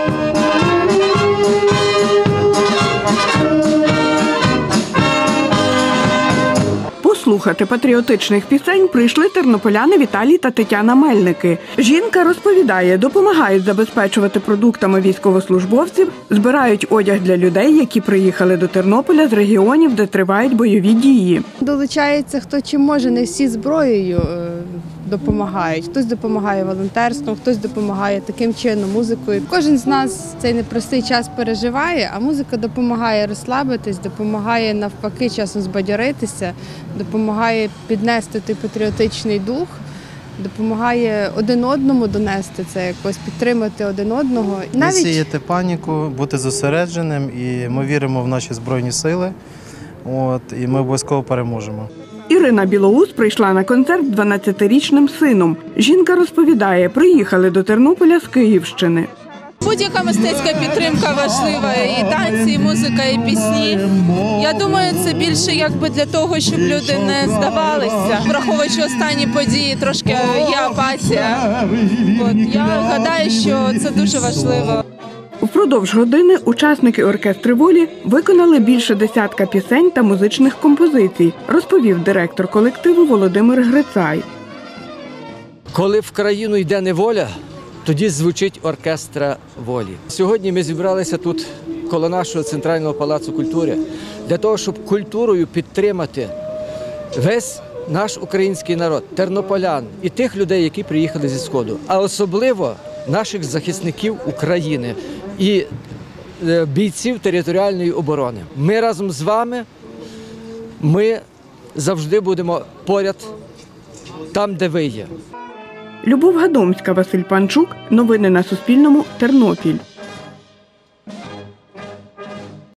Слухати патріотичних пісень прийшли тернополяни Віталій та Тетяна Мельники. Жінка розповідає, допомагають забезпечувати продуктами військовослужбовців, збирають одяг для людей, які приїхали до Тернополя з регіонів, де тривають бойові дії. Долучається хто чим може, не всі зброєю допомагають. Хтось допомагає волонтерством, хтось допомагає таким чином музикою. Кожен з нас цей непростий час переживає, а музика допомагає розслабитись, допомагає навпаки часом збадьоритися, допомагає піднести той патріотичний дух, допомагає один одному донести це, якось підтримати один одного. Не сіяти паніку, бути зосередженим, і ми віримо в наші Збройні Сили, і ми обов'язково переможемо. Ірина Білоус прийшла на концерт з 12-річним сином. Жінка розповідає, приїхали до Тернополя з Київщини. Будь-яка мистецька підтримка важлива, і танці, і музика, і пісні. Я думаю, це більше якби для того, щоб люди не здавалися. Враховуючи останні події, трошки є апатія. Я гадаю, що це дуже важливо. Впродовж години учасники оркестру «Волі» виконали більше десятка пісень та музичних композицій, розповів директор колективу Володимир Грицай. Коли в країну йде неволя, тоді звучить оркестр «Волі». Сьогодні ми зібралися тут коло нашого Центрального палацу культури для того, щоб культурою підтримати весь наш український народ, тернополян і тих людей, які приїхали зі Сходу, а особливо наших захисників України і бійців територіальної оборони. Ми разом з вами, ми завжди будемо поряд там, де ви є. Любов Гадомська, Василь Панчук. Новини на Суспільному. Тернопіль.